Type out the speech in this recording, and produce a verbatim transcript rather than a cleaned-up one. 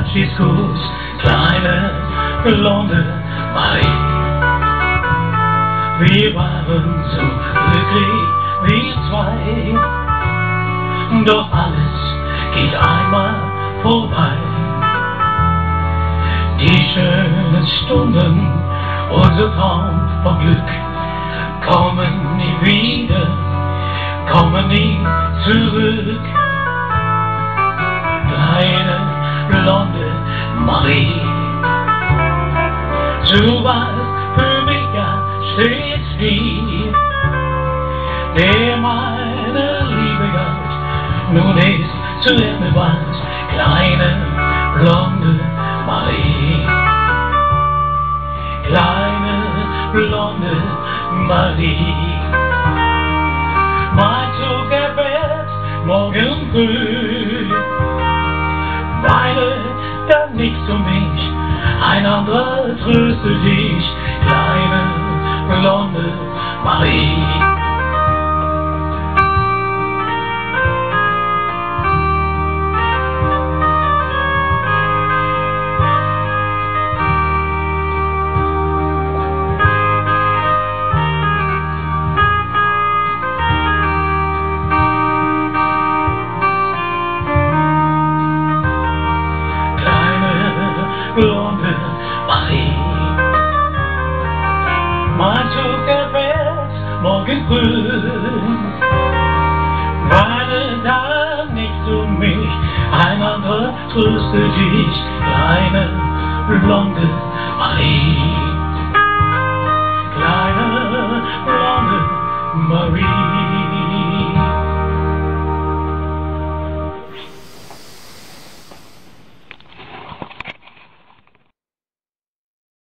Franziskus kleine blonde Marie. Wir waren so glücklich, wir zwei, doch alles geht einmal vorbei. Die schönen Stunden, unser Traum vom Glück, kommen nie wieder, kommen nie zurück. Kleine blonde Marie, du warst für mich ja stets die, der meine Liebe galt, nun ist zu Ende was, kleine blonde Marie. Kleine blonde Marie, mein Zug erfährt morgen früh, weine dann nicht um mich, ein anderer tröste dich, kleine blonde Marie. Blonde Marie, mein Zug erfährt morgen früh, weine dann nicht um mich, ein anderer tröste dich, kleine blonde Marie, kleine blonde Marie.